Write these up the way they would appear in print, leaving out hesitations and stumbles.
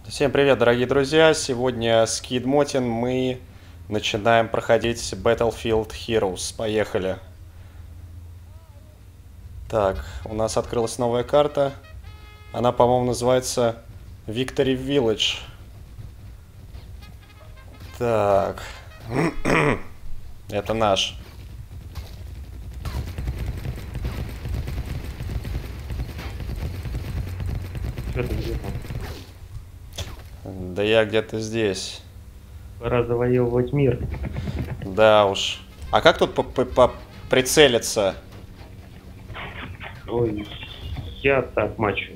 Всем привет, дорогие друзья! Сегодня с Kid Motin мы начинаем проходить Battlefield Heroes. Поехали! Так, у нас открылась новая карта. Она, по-моему, называется Victory Village. Так, это наш. Что ты где там? Да я где-то здесь. Пора завоевывать мир. Да уж. А как тут прицелиться? Ой, я так мачу.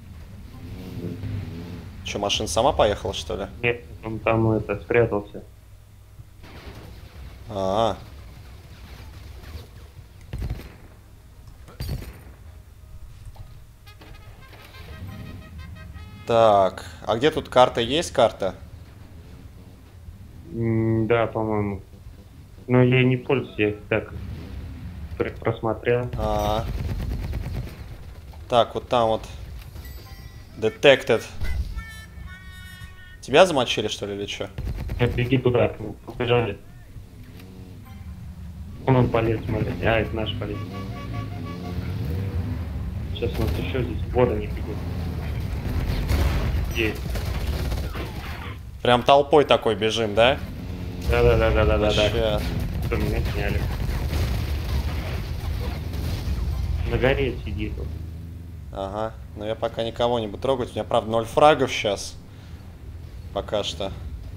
Че, машина сама поехала, что ли? Нет, он там это спрятался. А, так, а где тут карта? Есть карта? Да, по-моему. Но я не пользуюсь, я их так просмотрел. А, так, вот там вот. Detected. Тебя замочили, что ли, или что? Нет, беги туда, побежали. Он полез, смотри. А, это наш полез. Сейчас у нас еще здесь вода не бегут. Есть. Прям толпой такой бежим, да? Да. Вообще. Что, меня сняли. На горе сидит он. Ага. Но я пока никого не буду трогать. У меня, правда, 0 фрагов сейчас. Пока что.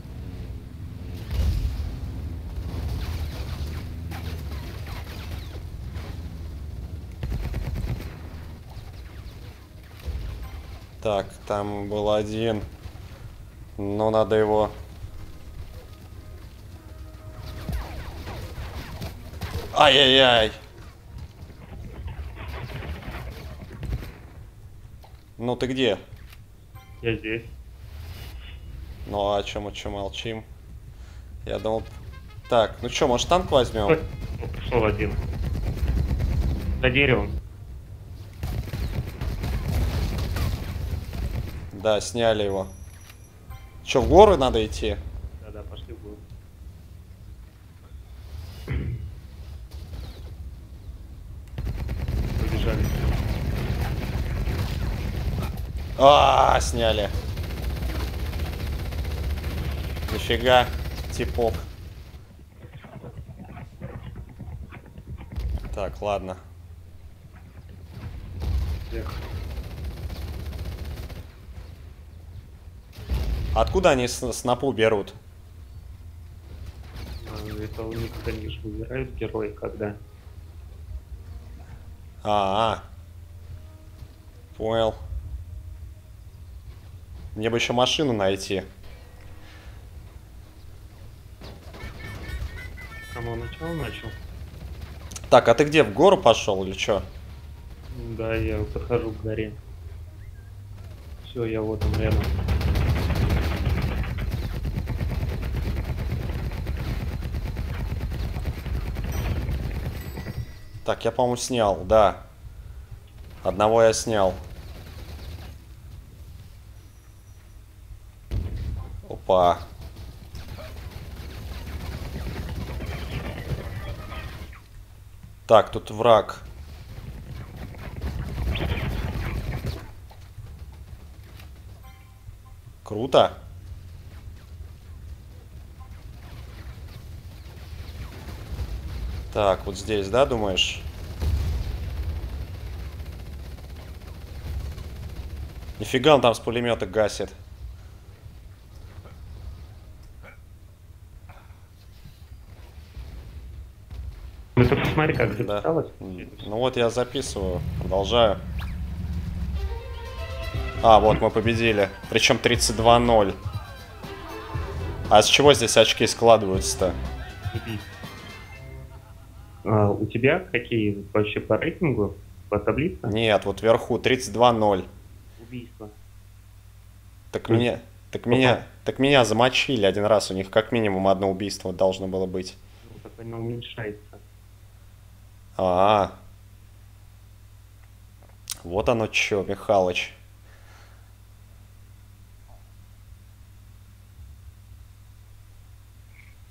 Так, там был один. Но надо его... Ай-яй-яй. Ну ты где? Я здесь. Ну а чё мы молчим? Я думал... Так, ну чё, может танк возьмем? Ой, пришел один. За деревом. Да, сняли его. Чё, в горы надо идти? Да, пошли в гору. Побежали. Сняли. Нифига, типок. Так, ладно. Эх, Откуда они снопу берут? это у них, они же выбирают героя, когда. А, понял. Мне бы еще машину найти. С самого начала начал. Так, а ты где, в гору пошел или что? Да, я подхожу к горе. Все, я вот он рядом. Так, я, по-моему, снял, да. Одного я снял. Опа. Так, тут враг. Круто. Так, вот здесь, да, думаешь? Нифига он там с пулемета гасит. Ну ты посмотри, как Да. записалось. Ну вот я записываю. Продолжаю. А, вот мы победили. Причем 32-0. А с чего здесь очки складываются-то? У тебя какие вообще по рейтингу, по таблице? Нет, вот вверху 32-0. Убийство. Так То есть меня, так меня замочили один раз. У них как минимум одно убийство должно было быть. ну, так оно уменьшается. А, вот оно чё, Михалыч.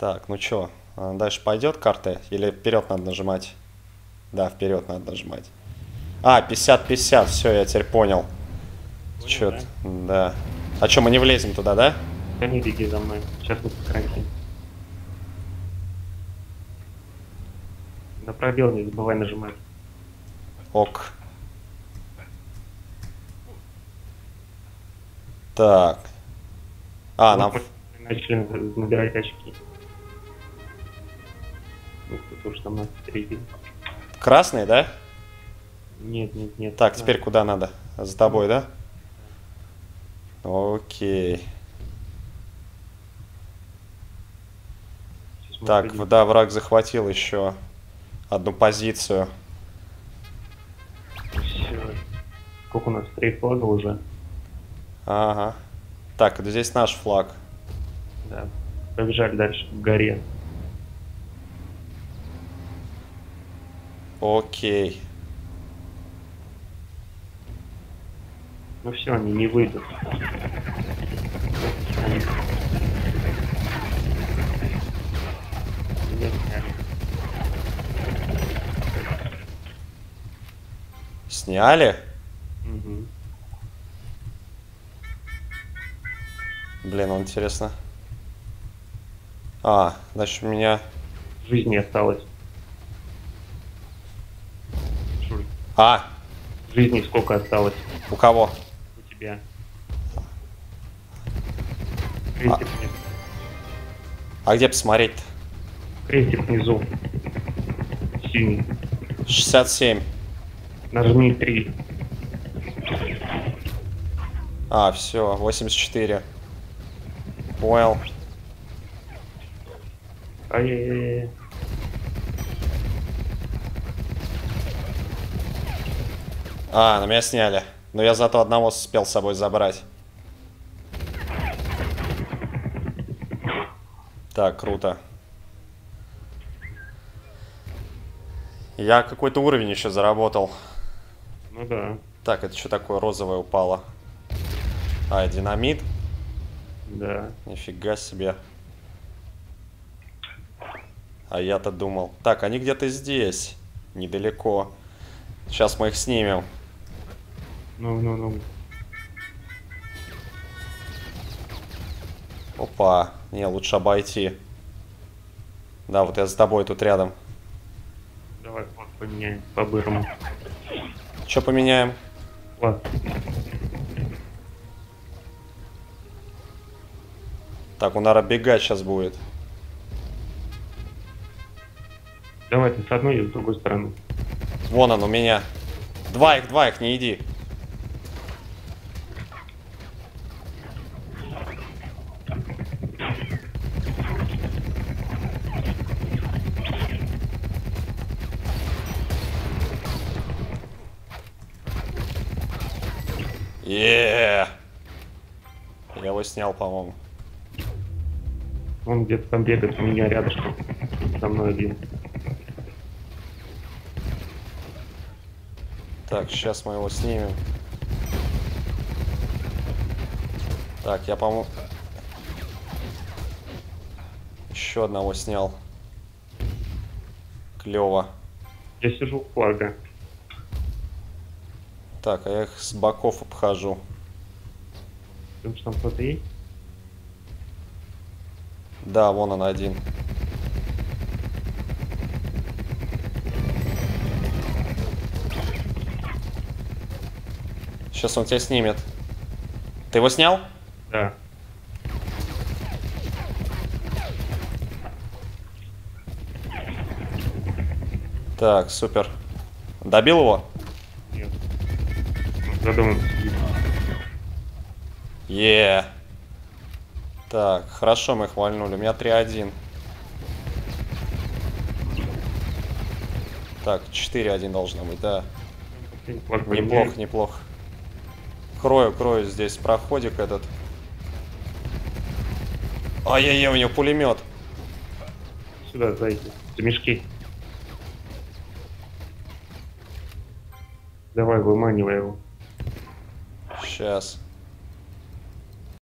Так, ну чё, дальше пойдет карта или вперед надо нажимать? Да, вперед надо нажимать. А, 50-50, все, я теперь понял. Понял, Чё, да? да. А чё, мы не влезем туда, да? Да не беги за мной. Сейчас мы сохраним. На пробел не забывай нажимать. Ок. Так. А, Вот нам... мы начали набирать очки. Ну, тут уж там нас впереди. Красный, да? Нет, нет, нет. Так, Да. теперь куда надо? За тобой, да? Окей. Сейчас мы Так, пойдем. да, враг захватил еще одну позицию. Всё. Сколько у нас? 3 флага уже. Ага. Так, это здесь наш флаг. Да. Побежали дальше к горе. Окей. Ну все, они не выйдут. Меня сняли. Сняли? Мгм. Блин, ну интересно. А, значит у меня... Жизни осталось. Шуль. А, Жизни сколько осталось у кого? у тебя? Крестик внизу. А где посмотреть-то? Крестик внизу. Синий. 67. Нажми 3. А, все, 84. Понял. Ай-яй-яй. А, на меня сняли. Но я зато одного успел с собой забрать. Так, круто. Я какой-то уровень еще заработал. Ну да. Так, это что такое розовое упало? А, динамит? Да. Нифига себе. А я-то думал. Так, они где-то здесь. Недалеко. Сейчас мы их снимем. Ну. Опа. Не, лучше обойти. Да, вот я с тобой тут рядом. Давай флаг поменяем по-бырому. Что поменяем? Флаг. Так, он, наверное, бегать сейчас будет. Давай ты с одной и с другой стороны. Вон он у меня. Два их, не иди. Я его снял, по-моему. Он где-то там бегает у меня рядышком. Со мной один. Так, сейчас мы его снимем. Так, я, по-моему... Еще одного снял. Клево. Я сижу у флага. Так, а я их с боков обхожу. Думаешь, там кто-то есть? Да, вон он один. Сейчас он тебя снимет. Ты его снял? Да. Так, супер. Добил его? Нет. Он за домом сидит. Е. Так, хорошо, мы их вальнули. У меня 3-1. Так, 4-1 должно быть, да. Флаг поменяем. Неплохо, неплохо. Крою здесь проходик этот. Ай-яй-яй, у него пулемет. Сюда зайди. За мешки. Давай, выманивай его. Сейчас.